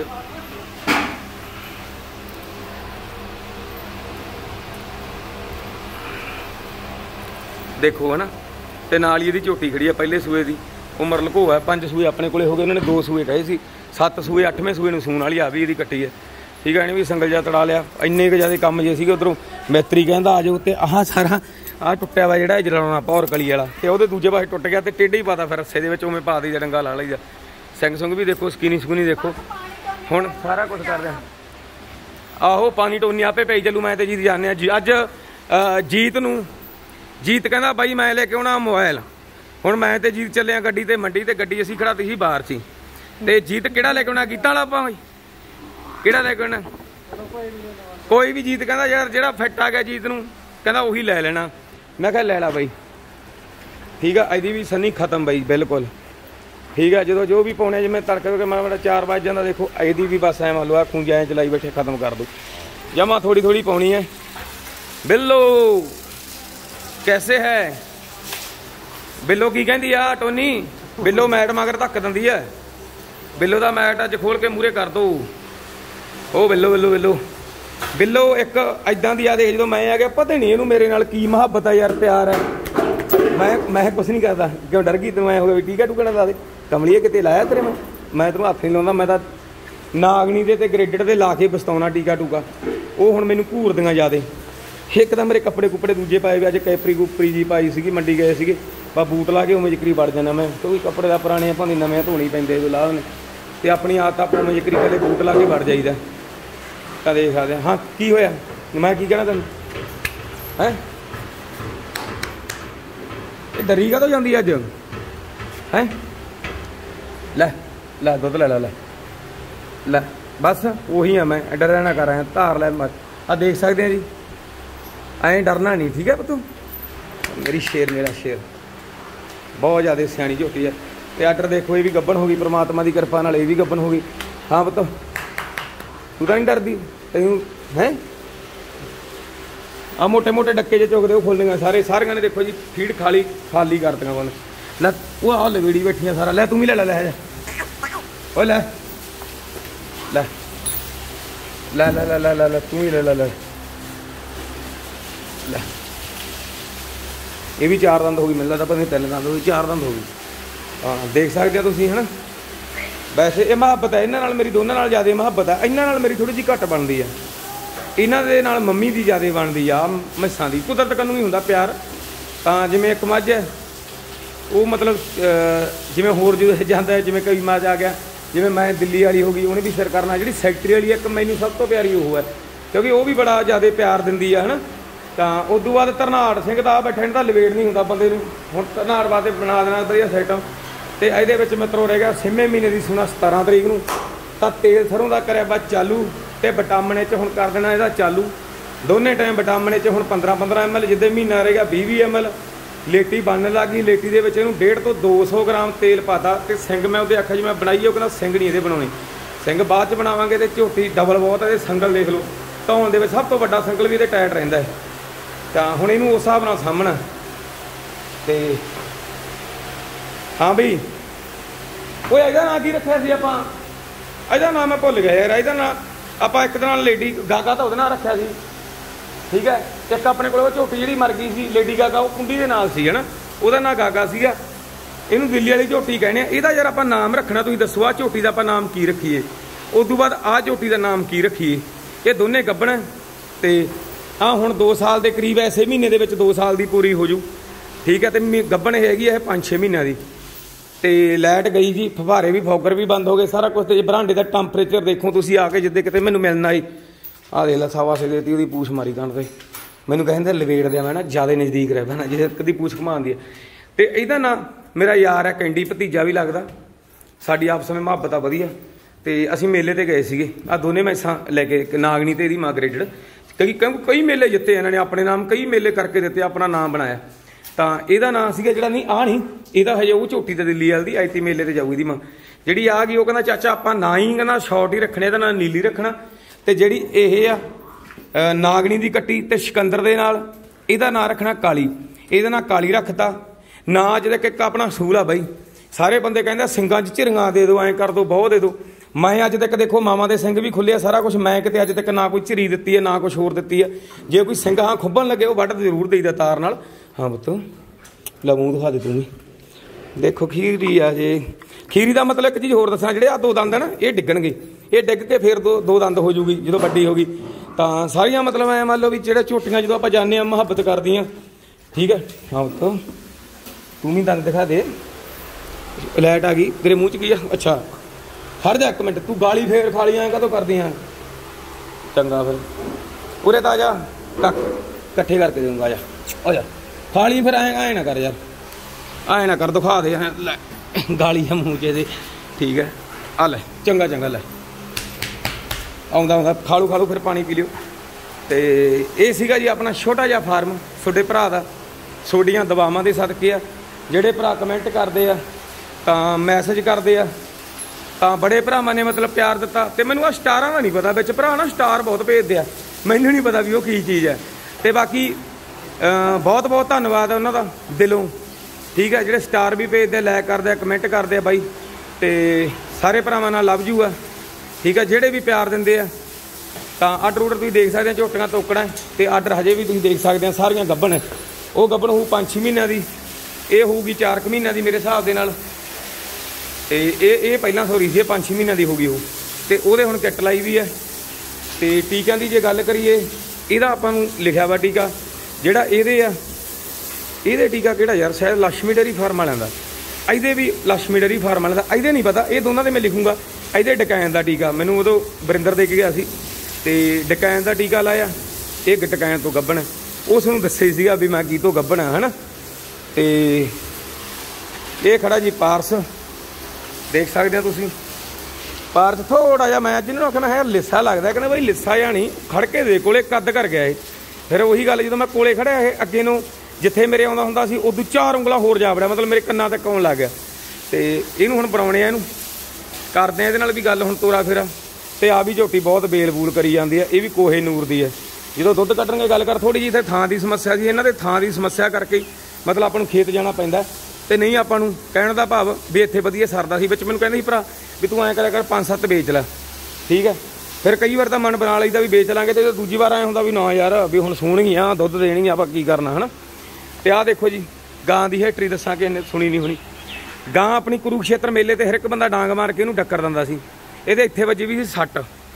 ਦੇਖੋ ਹੈ ਨਾ। ਤੇ ਨਾਲ ਹੀ ਇਹਦੀ ਝੋਟੀ ਖੜੀ ਆ ਪਹਿਲੇ ਸੂਏ ਦੀ, ਉਮਰ ਲਕੋਆ, ਪੰਜ ਸੂਏ ਆਪਣੇ ਕੋਲੇ ਹੋ ਗਏ। ਉਹਨਾਂ ਨੇ ਦੋ ਸੂਏ ਕਹੇ ਸੀ, ਸੱਤ ਸੂਏ ਅੱਠਵੇਂ ਸੂਏ ਨੂੰ ਸੂਣ ਵਾਲੀ ਆ ਵੀ ਇਹਦੀ ਕੱਟੀ ਹੈ ਠੀਕ ਹੈ। ਇਹਨੇ ਵੀ ਸੰਗਲ ਜਿਹਾ ਤੜਾ ਲਿਆ, ਇੰਨੇ ਕੁ ਜ਼ਿਆਦਾ ਕੰਮ ਜੇ ਸੀਗੇ। ਉੱਧਰੋਂ ਮਿਸਤਰੀ ਕਹਿੰਦਾ ਆ ਜਾਓ, ਤੇ ਆਹ ਸਾਰਾ ਆ ਟੁੱਟਿਆ ਵਾ ਜਿਹੜਾ ਜਲਾਉਣਾ ਭੌਰ ਕਲੀ ਵਾਲਾ ਤੇ ਉਹਦੇ ਦੂਜੇ ਪਾਸੇ ਟੁੱਟ ਗਿਆ ਤੇ ਟੇਢਾ ਹੀ ਪਾਤਾ ਫਿਰ ਰੱਸੇ ਦੇ ਵਿੱਚ ਉਵੇਂ ਪਾ ਦੀ ਡੰਗਾ ਲਾ ਲਈਦਾ। ਸਿੰਘ ਸੁੰਗ ਵੀ ਦੇਖੋ ਸਕੀਨੀ ਸਕੂਨੀ ਦੇਖੋ ਹੁਣ ਸਾਰਾ ਕੁਝ ਕਰਦੇ ਆ। ਆਹੋ ਪਾਣੀ ਟੋਨੀ ਆਪੇ ਪਈ ਚੱਲੂ। ਮੈਂ ਤੇ ਜੀਤ ਜਾਂਦੇ ਆ ਜੀ ਅੱਜ ਜੀਤ ਨੂੰ ਜੀਤ ਕਹਿੰਦਾ ਬਾਈ ਮੈਂ ਲੈ ਕੇ ਆਉਣਾ ਮੋਬਾਈਲ। ਹੁਣ ਮੈਂ ਤੇ ਜੀਤ ਚੱਲੇ ਆ ਗੱਡੀ ਤੇ ਮੰਡੀ ਤੇ ਗੱਡੀ ਅਸੀਂ ਖੜਾਤੀ ਸੀ ਬਾਹਰ ਸੀ ਤੇ ਜੀਤ ਕਿਹੜਾ ਲੈ ਕੇ ਆਉਣਾ ਕੀਤਾ ਵਾਲਾ ਆਪਾਂ ਕਿਹੜਾ ਲੈ ਕੇ ਆਉਣਾ ਕੋਈ ਵੀ। ਜੀਤ ਕਹਿੰਦਾ ਯਾਰ ਜਿਹੜਾ ਫਿੱਟ ਆ ਗਿਆ ਜੀਤ ਨੂੰ ਕਹਿੰਦਾ ਉਹੀ ਲੈ ਲੈਣਾ। ਮੈਂ ਕਿਹਾ ਲੈ ਲਾ ਬਾਈ ਠੀਕ ਆ। ਇਹਦੀ ਵੀ ਸੰਨੀ ਖਤਮ ਬਾਈ ਬਿਲਕੁਲ ਠੀਕ ਆ। ਜਦੋਂ ਜੋ ਵੀ ਪਾਉਣੇ ਜਿਵੇਂ ਤੜਕੇ ਕੇ ਮਾੜਾ ਮਾੜਾ ਚਾਰ ਵਜ ਜਾਂਦਾ ਦੇਖੋ ਇਹਦੀ ਵੀ ਬਸ ਐ ਮੰਨ ਲਓ ਆ ਖੂੰਜਾ ਐ ਚਲਾਈ ਬੈਠੇ ਖਤਮ ਕਰ ਦੋ ਜਮਾ ਥੋੜੀ ਥੋੜੀ ਪਾਉਣੀ ਹੈ। ਬਿੱਲੋ ਕੈਸੇ ਹੈ ਬਿੱਲੋ ਕੀ ਕਹਿੰਦੀ ਆ ਟੋਨੀ ਬਿੱਲੋ ਮੈਟ ਮਗਰ ਧੱਕ ਦਿੰਦੀ ਹੈ। ਬਿੱਲੋ ਦਾ ਮੈਟ ਅੱਜ ਖੋਲ ਕੇ ਮੂਹਰੇ ਕਰ ਦੋ। ਉਹ ਬਿੱਲੋ ਬਿੱਲੋ ਬਿੱਲੋ ਬਿੱਲੋ ਇੱਕ ਐਦਾਂ ਦੀ ਆ ਦੇਖ ਜਦੋਂ ਮੈਂ ਆ ਗਿਆ ਪਤਾ ਨਹੀਂ ਇਹਨੂੰ ਮੇਰੇ ਨਾਲ ਕੀ ਮੁਹੱਬਤ ਆ ਯਾਰ ਪਿਆਰ ਹੈ। ਮੈਂ ਮੈਂ ਕੁਛ ਨਹੀਂ ਕਰਦਾ ਕਿਉਂ ਡਰ ਗਈ ਤੂੰ ਐ ਹੋ ਗਿਆ ਵੀ ਟੀਕਾ ਟੂਕਾ ਨਾ ਲਾ ਦੇ ਕਮਲੀਏ ਕਿਤੇ ਲਾਇਆ ਤੇਰੇ ਮੈਂ ਮੈਂ ਤੈਨੂੰ ਹੱਥ ਨਹੀਂ ਲਾਉਂਦਾ। ਮੈਂ ਤਾਂ ਨਾਗਣੀ ਦੇ ਤੇ ਗ੍ਰੇਡਡ ਦੇ ਲਾ ਕੇ ਬਸਤਾਉਣਾ ਟੀਕਾ ਟੂਕਾ। ਉਹ ਹੁਣ ਮੈਨੂੰ ਘੂਰਦੀਆਂ ਜ਼ਿਆਦੇ। ਇੱਕ ਤਾਂ ਮੇਰੇ ਕੱਪੜੇ ਕੁੱਪੜੇ ਦੂਜੇ ਪਾਏ ਵੀ ਅੱਜ ਕੈਪਰੀ ਕੁਪਰੀ ਜੀ ਪਾਈ ਸੀਗੀ ਮੰਡੀ ਗਏ ਸੀਗੇ ਬਾ ਬੂਟ ਲਾ ਕੇ ਉਵੇਂ ਜ਼ਿਕਰੀ ਵੜ ਜਾਣਾ ਮੈਂ ਕਿਉਂਕਿ ਕੱਪੜੇ ਦਾ ਪੁਰਾਣੇ ਭਾਵੇਂ ਨਵੇਂ ਧੋਣੇ ਪੈਂਦੇ ਲਾ ਉਹਨੇ ਤੇ ਆਪਣੀ ਆਦਤ ਆਪਾਂ ਨੂੰ ਜ਼ਿਕਰੀ ਕਦੇ ਬੂਟ ਲਾ ਕੇ ਵੜ ਜਾਈਦਾ ਕਦੇ ਸਕਦੇ ਹਾਂ। ਕੀ ਹੋਇਆ ਮੈਂ ਕੀ ਕਹਿਣਾ ਤੈਨੂੰ ਹੈਂ ਇਹ ਡਰੀ ਕਾਹਤੋਂ ਜਾਂਦੀ ਅੱਜ ਹੈਂ ਲੈ ਲੈ ਦੁੱਧ ਲੈ ਲੈ ਲੈ ਲੈ ਬਸ ਉਹੀ ਆ ਮੈਂ ਡਰਿਆ ਨਾ ਕਰ ਆਇਆ ਧਾਰ ਲੈ ਆ ਦੇਖ ਸਕਦੇ ਆ ਜੀ ਐਂ ਡਰਨਾ ਨਹੀਂ ਠੀਕ ਹੈ ਪੁੱਤ ਮੇਰੀ ਸ਼ੇਰ ਮੇਰਾ ਸ਼ੇਰ ਬਹੁਤ ਜ਼ਿਆਦਾ ਸਿਆਣੀ ਝੋਟੀ ਹੈ। ਤੇ ਆਰਡਰ ਦੇਖੋ ਇਹ ਵੀ ਗੱਬਣ ਹੋ ਗਈ ਪ੍ਰਮਾਤਮਾ ਦੀ ਕਿਰਪਾ ਨਾਲ ਇਹ ਵੀ ਗੱਬਣ ਹੋ ਗਈ। ਹਾਂ ਪੁੱਤ ਤੂੰ ਤਾਂ ਨਹੀਂ ਡਰਦੀ ਤੈਨੂੰ ਹੈਂ ਆ ਮੋਟੇ ਮੋਟੇ ਡੱਕੇ ਜੇ ਚੁੱਕਦੇ ਉਹ ਖੋਲ੍ਹਣੀਆਂ ਸਾਰੇ ਸਾਰੀਆਂ ਨੇ ਦੇਖੋ ਜੀ ਫੀਡ ਖਾਲੀ ਖਾਲੀ ਕਰਤੀਆਂ ਕੋਲ ਲੈ ਉਹ ਆ ਲਵੇੜੀ ਬੈਠੀਆਂ ਸਾਰਾ ਲੈ ਤੂੰ ਵੀ ਲੈ ਲੈ ਲੈ ਓ ਲੈ ਲੈ ਲੈ ਲੈ ਲੈ ਲੈ ਲੈ ਤੂੰ ਵੀ ਲੈ ਲੈ ਲੈ ਲੈ ਇਹ ਵੀ ਚਾਰ ਦੰਦ ਹੋ ਗਈ ਮੈਨੂੰ ਲੱਗਦਾ ਪਤਾ ਨਹੀਂ ਤਿੰਨ ਦੰਦ ਹੋ ਗਈ ਚਾਰ ਦੰਦ ਹੋ ਗਈ। ਹਾਂ ਦੇਖ ਸਕਦੇ ਹੋ ਤੁਸੀਂ ਹੈ ਨਾ। ਵੈਸੇ ਇਹ ਮੁਹੱਬਤ ਹੈ ਇਹਨਾਂ ਨਾਲ ਮੇਰੀ ਦੋਨਾਂ ਨਾਲ ਜ਼ਿਆਦਾ ਮੁਹੱਬਤ ਹੈ। ਇਹਨਾਂ ਨਾਲ ਮੇਰੀ ਥੋੜ੍ਹੀ ਜਿਹੀ ਘੱਟ ਬਣਦੀ ਆ ਇਹਨਾਂ ਦੇ ਨਾਲ ਮੰਮੀ ਦੀ ਜ਼ਿਆਦਾ ਬਣਦੀ ਆ ਮੱਸਾਂ ਦੀ ਕੁਦਰਤ ਕੰਨੂ ਹੀ ਹੁੰਦਾ ਪਿਆਰ। ਤਾਂ ਜਿਵੇਂ ਇੱਕ ਮੱਝ ਹੈ ਉਹ ਮਤਲਬ ਜਿਵੇਂ ਹੋਰ ਜਦੋਂ ਜਾਂਦਾ ਜਿਵੇਂ ਕਈ ਮੱਝ ਆ ਗਿਆ ਜਿਵੇਂ ਮੈਂ ਦਿੱਲੀ ਵਾਲੀ ਹੋ ਗਈ ਉਹਨੇ ਵੀ ਸਿਰ ਕਰਨਾ ਜਿਹੜੀ ਸੈਕਟਰੀ ਵਾਲੀ ਇੱਕ ਮੈਨੂੰ ਸਭ ਤੋਂ ਪਿਆਰੀ ਉਹ ਹੈ ਕਿਉਂਕਿ ਉਹ ਵੀ ਬੜਾ ਜ਼ਿਆਦਾ ਪਿਆਰ ਦਿੰਦੀ ਆ ਹੈ ਨਾ। ਤਾਂ ਉਸ ਤੋਂ ਬਾਅਦ ਧਰਨਾੜ ਸਿੰਘ ਦਾ ਬੈਠਣ ਦਾ ਲਵੇੜ ਨਹੀਂ ਹੁੰਦਾ ਬੰਦੇ ਨੂੰ। ਹੁਣ ਧਰਨਾੜ ਵਾਸਤੇ ਬਣਾ ਦੇਣਾ ਵਧੀਆ ਸਿਸਟਮ। ਤੇ ਇਹਦੇ ਵਿੱਚ ਮਿੱਤਰੋ ਰਹਿ ਗਿਆ ਛੇਵੇਂ ਮਹੀਨੇ ਦੀ ਸੁਣਾ ਸਤਾਰਾਂ ਤਰੀਕ ਨੂੰ ਤਾਂ ਤੇਲ ਸਰੋਂ ਦਾ ਕਰਿਆ ਬਾ ਚਾਲੂ ਤੇ ਵਿਟਾਮਿਨ 'ਚ ਹੁਣ ਕਰ ਦੇਣਾ ਇਹਦਾ ਚਾਲੂ ਦੋਨੇ ਟਾਈਮ ਵਿਟਾਮਿਨ 'ਚ ਹੁਣ ਪੰਦਰਾਂ ਪੰਦਰਾਂ ਐਮ ਐਲ ਜਿੱਦੇ ਮਹੀਨਾ ਰਹੇਗਾ ਵੀਹ ਵੀਹ ਐਮ ਐਲ। ਲੇਟੀ ਬਣਨ ਲੱਗ ਗਈ ਲੇਟੀ ਦੇ ਵਿੱਚ ਇਹਨੂੰ ਡੇਢ ਤੋਂ ਦੋ ਸੌ ਗ੍ਰਾਮ ਤੇਲ ਪਾਤਾ ਤੇ ਸਿੰਘ ਮੈਂ ਉਹਦੇ ਆਖਿਆ ਜੀ ਮੈਂ ਬਣਾਈ ਉਹ ਕਹਿੰਦਾ ਸਿੰਘ ਨਹੀਂ ਇਹਦੇ ਬਣਾਉਣੀ ਸਿੰਘ ਬਾਅਦ 'ਚ ਬਣਾਵਾਂਗੇ ਤੇ ਝੋਟੀ ਡਬਲ ਬਹੁਤ ਇਹਦੇ ਸੰਗਲ ਦੇਖ ਲਓ ਧੌਣ ਦੇ ਵਿੱਚ ਸਭ ਤੋਂ ਵੱਡਾ ਸੰਗਲ ਵੀ ਇਹਦੇ ਟਾਇਟ ਰਹਿੰਦਾ ਹੈ। ਤਾਂ ਹੁਣ ਇਹਨੂੰ ਉਸ ਹਿਸਾਬ ਨਾਲ ਸਾਹਮਣਾ ਤੇ ਹਾਂ ਬਈ ਓਏ ਇਹਦਾ ਨਾਂ ਕੀ ਰੱਖਿਆ ਸੀ ਆਪਾਂ ਇਹਦਾ ਨਾਂ ਮੈਂ ਭੁੱਲ ਗਿਆ ਯਾਰ। ਇਹਦਾ ਨਾਂ ਆਪਾਂ ਇੱਕ ਦਿਨ ਲੇਡੀ ਗਾਗਾ ਤਾਂ ਉਹਦੇ ਨਾਲ ਰੱਖਿਆ ਸੀ ਠੀਕ ਹੈ। ਇੱਕ ਆਪਣੇ ਕੋਲ ਉਹ ਝੋਟੀ ਜਿਹੜੀ ਮਰ ਗਈ ਸੀ ਲੇਡੀ ਗਾਗਾ ਉਹ ਕੁੰਡੀ ਦੇ ਨਾਲ ਸੀ ਹੈ ਨਾ ਉਹਦਾ ਨਾਂ ਗਾਗਾ ਸੀਗਾ। ਇਹਨੂੰ ਦਿੱਲੀ ਵਾਲੀ ਝੋਟੀ ਕਹਿੰਦੇ ਆ। ਇਹਦਾ ਯਾਰ ਆਪਾਂ ਨਾਮ ਰੱਖਣਾ ਤੁਸੀਂ ਦੱਸੋ ਆਹ ਝੋਟੀ ਦਾ ਆਪਾਂ ਨਾਮ ਕੀ ਰੱਖੀਏ ਉਸ ਤੋਂ ਬਾਅਦ ਆਹ ਝੋਟੀ ਦਾ ਨਾਮ ਕੀ ਰੱਖੀਏ। ਇਹ ਦੋਨੇ ਗੱਭਣ ਤੇ ਹਾਂ ਹੁਣ ਦੋ ਸਾਲ ਦੇ ਕਰੀਬ ਐਸੇ ਮਹੀਨੇ ਦੇ ਵਿੱਚ ਦੋ ਸਾਲ ਦੀ ਪੂਰੀ ਹੋ ਜੂ ਠੀਕ ਹੈ। ਤੇ ਗੱਭਣ ਹੈਗੀ ਇਹ ਪੰਜ ਛੇ ਮਹੀਨਿਆਂ ਦੀ। ਤੇ ਲਾਈਟ ਗਈ ਜੀ ਫੁਹਾਰੇ ਵੀ ਫੌਗਰ ਵੀ ਬੰਦ ਹੋ ਗਏ ਸਾਰਾ ਕੁਛ। ਤੇ ਬਰਾਂਡੇ ਦਾ ਟੈਂਪਰੇਚਰ ਦੇਖੋ ਤੁਸੀਂ ਆ ਕੇ ਜਿੱਦੇ ਕਿਤੇ ਮੈਨੂੰ ਮਿਲਣ ਆਈ ਆਹ ਦੇਖ ਲਾ ਸਵਾ ਸੇ ਦੇਤੀ ਉਹਦੀ ਪੂਛ ਮਾਰੀ ਕਣ ਤੇ ਮੈਨੂੰ ਕਹਿੰਦੇ ਲਵੇੜ ਦਿਆਂ ਮੈਂ ਨਾ ਜ਼ਿਆਦਾ ਨਜ਼ਦੀਕ ਰਹਿ ਪੈਣਾ ਜੇ ਕਦੀ ਪੂਛ ਘੁਮਾਉਂਦੀ ਹੈ। ਤੇ ਇਹਦਾ ਨਾਂ ਮੇਰਾ ਯਾਰ ਹੈ ਕੈਂਡੀ ਭਤੀਜਾ ਵੀ ਲੱਗਦਾ ਸਾਡੀ ਆਪਸ ਵਿੱਚ ਮੁਹੱਬਤ ਆ ਵਧੀਆ। ਤੇ ਅਸੀਂ ਮੇਲੇ ਤੇ ਗਏ ਸੀਗੇ ਆਹ ਦੋਨੇ ਮੈਸਾਂ ਲੈ ਕੇ ਨਾਗਣੀ ਤੇ ਇਹਦੀ ਮਾਂ ਗ੍ਰੇਡਡ ਕਈ ਕਈ ਮੇਲੇ ਜਿੱਤੇ ਇਹਨਾਂ ਨੇ ਆਪਣੇ ਨਾਮ ਕਈ ਮੇਲੇ ਕਰਕੇ ਦਿੱਤੇ ਆਪਣਾ ਨਾਮ ਬਣਾਇਆ। ਤਾਂ ਇਹਦਾ ਨਾਂ ਸੀਗਾ ਜਿਹੜਾ ਨਹੀਂ ਆਹ ਨਹੀਂ ਇਹਦਾ ਹਜੇ ਉਹ ਝੋਟੀ ਤੇ ਦਿੱਲੀ ਵਾਲੀ ਦੀ ਆਈਤੀ ਮੇਲੇ ਤੇ ਜਾਊਗੀ ਦੀ ਮਾਂ ਜਿਹੜੀ ਆ ਗਈ ਉਹ ਕਹਿੰਦਾ ਚਾਚਾ ਆਪਾਂ ਨਾ ਹੀ ਕਹਿੰਦਾ ਸ਼ਾਰਟ ਹੀ ਰੱਖਣੇ ਇਹਦਾ ਨਾਂ ਨੀਲੀ ਰੱਖਣਾ। ਤੇ ਜਿਹੜੀ ਇਹ ਆ ਨਾਗਣੀ ਦੀ ਕੱਟੀ ਤੇ ਸਿਕੰਦਰ ਦੇ ਨਾਲ ਇਹਦਾ ਨਾਂ ਰੱਖਣਾ ਕਾਲੀ। ਇਹਦਾ ਨਾਂ ਕਾਲੀ ਰੱਖਤਾ। ਨਾਂ ਅੱਜ ਤੱਕ ਇੱਕ ਆਪਣਾ ਅਸੂਲ ਆ ਬਾਈ ਸਾਰੇ ਬੰਦੇ ਕਹਿੰਦੇ ਸਿੰਘਾਂ 'ਚ ਝਿਰੀਆਂ ਦੇ ਦਿਓ ਐਂ ਕਰ ਦਿਓ ਬਹੁਤ ਦੇ ਦਿਓ। ਮੈਂ ਅੱਜ ਤੱਕ ਦੇਖੋ ਮਾਵਾਂ ਦੇ ਸਿੰਘ ਵੀ ਖੁੱਲੇ ਆ ਸਾਰਾ ਕੁਛ ਮੈਂ ਕਿਤੇ ਅੱਜ ਤੱਕ ਨਾ ਕੋਈ ਝਿਰੀ ਦਿੱਤੀ ਹੈ ਨਾ ਕੁਛ ਹੋਰ ਦਿੱਤੀ ਹੈ। ਜੇ ਕੋਈ ਸਿੰਘ ਹਾਂ ਖੁੱਬਣ ਲੱਗੇ ਉਹ ਵੱਢ ਜ਼ਰੂਰ ਦੇਈਦਾ ਤਾਰ ਨਾਲ। ਹਾਂ ਪੁੱਤ ਲੈ ਮੂੰਹ ਦਿਖਾ ਦੇ ਤੂੰ ਵੀ ਦੇਖੋ ਖੀਰੀ ਆ ਜੇ ਖੀਰੀ ਦਾ ਮਤਲਬ ਇੱਕ ਚੀਜ਼ ਹੋਰ ਦੱਸਣਾ ਜਿਹੜੇ ਆ ਦੋ ਦੰਦ ਹੈ ਨਾ ਇਹ ਡਿੱਗਣਗੇ ਇਹ ਡਿੱਗ ਕੇ ਫਿਰ ਦੋ ਦੋ ਦੰਦ ਹੋ ਜੂਗੀ ਜਦੋਂ ਵੱਡੀ ਹੋ ਗਈ। ਤਾਂ ਸਾਰੀਆਂ ਮਤਲਬ ਐਂ ਮੰਨ ਲਓ ਵੀ ਜਿਹੜੇ ਝੋਟੀਆਂ ਜਦੋਂ ਆਪਾਂ ਜਾਂਦੇ ਹਾਂ ਮੁਹੱਬਤ ਕਰਦੀਆਂ ठीक है। हाँ तो तू भी दंद दिखा दे। लाइट आ गई तेरे मुँह च की है? अच्छा हर जा एक मिनट, तू गाली फेर खाली आए कदों कर दियाँ? चंगा फिर पूरे ताजा कख इकट्ठे करके दूंगा। आजा आजा खाली फिर आएगा, आए ना कर यार, आए ना कर, दिखा दे लै गाली है मूँह च। ठीक है आ लै, चंगा चंगा लै, आउंदा आउंदा खालू खालू फिर पानी पी लियो। तो ये सीगा जी अपना छोटा जिहा फार्म ਤੁਹਾਡੇ ਭਰਾ ਦਾ, ਤੁਹਾਡੀਆਂ ਦਵਾਵਾਂ ਦੇ ਸਦਕੇ ਆ। ਜਿਹੜੇ ਭਰਾ ਕਮੈਂਟ ਕਰਦੇ ਆ ਤਾਂ ਮੈਸੇਜ ਕਰਦੇ ਆ ਤਾਂ ਬੜੇ ਭਰਾਵਾਂ ਨੇ ਮਤਲਬ ਪਿਆਰ ਦਿੱਤਾ। ਤੇ ਮੈਨੂੰ ਆ ਸਟਾਰਾਂ ਦਾ ਨਹੀਂ ਪਤਾ, ਵਿੱਚ ਭਰਾ ਨਾ ਸਟਾਰ ਬਹੁਤ ਭੇਜਦੇ ਆ, ਮੈਨੂੰ ਨਹੀਂ ਪਤਾ ਵੀ ਉਹ ਕੀ ਚੀਜ਼ ਹੈ। ਤੇ ਬਾਕੀ ਬਹੁਤ ਬਹੁਤ ਧੰਨਵਾਦ ਉਹਨਾਂ ਦਾ ਦਿਲੋਂ। ਠੀਕ ਹੈ, ਜਿਹੜੇ ਸਟਾਰ ਵੀ ਭੇਜਦੇ, ਲਾਈਕ ਕਰਦੇ ਆ, ਕਮੈਂਟ ਕਰਦੇ ਆ ਬਾਈ। ਤੇ ਸਾਰੇ ਭਰਾਵਾਂ ਨਾਲ ਲਵ ਯੂ ਆ। ਠੀਕ ਹੈ, ਜਿਹੜੇ ਵੀ ਪਿਆਰ ਦਿੰਦੇ ਆ ਤਾਂ ਆਰਡਰ ਆਰਡਰ ਤੁਸੀਂ ਦੇਖ ਸਕਦੇ ਆ, ਝੋਟੀਆਂ ਤੋਕੜਾਂ ਤੇ ਆਰਡਰ ਹਜੇ ਵੀ ਤੁਸੀਂ ਦੇਖ ਸਕਦੇ ਆ, ਸਾਰੀਆਂ ਗੱਭਣ। ਉਹ ਗੱਭਣ ਹੋਊ ਪੰਜ ਛੇ ਮਹੀਨਿਆਂ ਦੀ, ਇਹ ਹੋਊਗੀ ਚਾਰ ਕੁ ਮਹੀਨਿਆਂ ਦੀ ਮੇਰੇ ਹਿਸਾਬ ਦੇ ਨਾਲ। ਤੇ ਇਹ ਇਹ ਪਹਿਲਾਂ ਸੋਰੀ ਸੀ, ਪੰਜ ਛੇ ਮਹੀਨਿਆਂ ਦੀ ਹੋ ਗਈ ਉਹ। ਤੇ ਉਹਦੇ ਹੁਣ ਕਿੱਟ ਲਾਈ ਵੀ ਹੈ। ਤੇ ਟੀਕਿਆਂ ਦੀ ਜੇ ਗੱਲ ਕਰੀਏ, ਇਹਦਾ ਆਪਾਂ ਨੂੰ ਲਿਖਿਆ ਵਾ ਟੀਕਾ ਜਿਹੜਾ ਇਹਦੇ ਆ, ਇਹਦੇ ਟੀਕਾ ਕਿਹੜਾ ਯਾਰ, ਸ਼ਾਇਦ ਲక్ష్ਮੀ ਡੇਅਰੀ ਫਾਰਮ ਵਾਲਿਆਂ ਦਾ, ਇਹਦੇ ਵੀ ਲక్ష్ਮੀ ਡੇਅਰੀ ਫਾਰਮ ਵਾਲਿਆਂ ਦਾ, ਇਹਦੇ ਨਹੀਂ ਪਤਾ। ਇਹ ਦੋਨਾਂ ਦੇ ਮੈਂ ਲਿਖੂੰਗਾ। ਇਹਦੇ ਡਕੈਨ ਦਾ ਟੀਕਾ ਮੈਨੂੰ ਉਦੋਂ ਵਰਿੰਦਰ ਦੇ ਕੇ ਗਿਆ ਸੀ, ਤੇ ਡਕੈਨ ਦਾ ਟੀਕਾ ਲਾਇਆ। ਇਹ ਡਕੈਨ ਤੋਂ ਗੱਭਣ, ਉਸ ਨੂੰ ਦੱਸਿਆ ਸੀਗਾ ਵੀ ਮੈਂ ਕੀ ਤੋਂ ਗੱਭਣ ਆ, ਹੈ ਨਾ। ਤੇ ਇਹ ਖੜਾ ਜੀ ਪਾਰਸ, ਦੇਖ ਸਕਦੇ ਹੋ ਤੁਸੀਂ ਪਾਰਸ। ਥੋੜਾ ਜਿਹਾ ਮੈਂ ਜਿਹਨੂੰ ਆਖਣਾ ਹੈ ਲਿੱਸਾ ਲੱਗਦਾ, ਕਹਿੰਦਾ ਬਾਈ ਲਿੱਸਾ ਜਾਂ ਨਹੀਂ, ਖੜ ਕੇ ਦੇ ਕੋਲੇ ਕੱਦ ਕਰ ਗਿਆ ਇਹ। ਫਿਰ ਉਹੀ ਗੱਲ, ਜਦੋਂ ਮੈਂ ਕੋਲੇ ਖੜਿਆ ਇਹ ਅੱਗੇ ਨੂੰ ਜਿੱਥੇ ਮੇਰੇ ਆਉਂਦਾ ਹੁੰਦਾ ਸੀ ਉਦੋਂ ਚਾਰ ਉਂਗਲਾਂ ਹੋਰ ਜਾ ਵੜਿਆ, ਮਤਲਬ ਮੇਰੇ ਕੰਨਾਂ ਤੱਕ ਆਉਣ ਲੱਗ ਗਿਆ। ਤੇ ਇਹਨੂੰ ਹੁਣ ਬਣਾਉਣੇ ਆ, ਇਹਨੂੰ ਕਰਦੇ ਆ ਇਹਦੇ ਨਾਲ ਵੀ ਗੱਲ ਹੁਣ ਤੋਰਾ ਫੇਰਾ। ਤੇ ਆ ਵੀ ਝੋਟੀ ਬਹੁਤ ਬੇਲ ਬੂਲ ਕਰੀ ਜਾਂਦੀ ਹੈ, ਇਹ ਵੀ ਕੋਹੇ ਨੂਰ ਦੀ ਹੈ। ਜਦੋਂ ਦੁੱਧ ਕੱਢਣਗੇ ਗੱਲ ਕਰ, ਥੋੜੀ ਜਿਹੀ ਇੱਥੇ ਥਾਂ ਦੀ ਸਮੱਸਿਆ ਸੀ, ਇਹਨਾਂ ਦੇ ਥਾਂ ਦੀ ਸਮੱਸਿਆ ਕਰਕੇ ਹੀ ਮਤਲਬ ਆਪਾਂ ਨੂੰ ਖੇਤ ਜਾਣਾ ਪੈਂਦਾ। ਤੇ ਨਹੀਂ ਆਪਾਂ ਨੂੰ ਕਹਿਣ ਦਾ ਭਾਵ ਵੀ ਇੱਥੇ ਵਧੀਆ ਸਰਦਾ ਸੀ। ਵਿੱਚ ਮੈਨੂੰ ਕਹਿੰਦੇ ਸੀ ਭਰਾ ਵੀ ਤੂੰ ਐਂ ਕਰਿਆ ਕਰ, ਪੰਜ ਸੱਤ ਵੇਚ ਲੈ। ਠੀਕ ਹੈ, ਫਿਰ ਕਈ ਵਾਰ ਤਾਂ ਮਨ ਬਣਾ ਲਈਦਾ ਵੀ ਵੇਚ ਲਾਂਗੇ, ਤੇ ਦੂਜੀ ਵਾਰ ਐਂ ਹੁੰਦਾ ਵੀ ਨਾ ਯਾਰ ਵੀ ਹੁਣ ਸੂਣਗੀਆਂ, ਦੁੱਧ ਦੇਣੀ ਆਪਾਂ ਕੀ ਕਰਨਾ, ਹੈ ਨਾ। ਤੇ ਆਹ ਦੇਖੋ ਜੀ ਗਾਂ ਦੀ ਹਿਸਟਰੀ ਦੱਸਾਂ ਕਿ ਇਹਨੇ ਸੁਣੀ ਨਹੀਂ ਹੋਣੀ। ਗਾਂ ਆਪਣੀ ਕੁਰੂਕਸ਼ੇਤਰ ਮੇਲੇ ਤੇ ਹਰ ਇੱਕ ਬੰਦਾ ਡਾਂਗ ਮਾਰ ਕੇ ਇਹਨੂੰ ਟੱਕਰ ਦਿੰਦਾ ਸੀ। ਇਹਦੇ ਇੱਥੇ ਵੱਜੀ ਵੀ ਸੀ ਸੱਟ,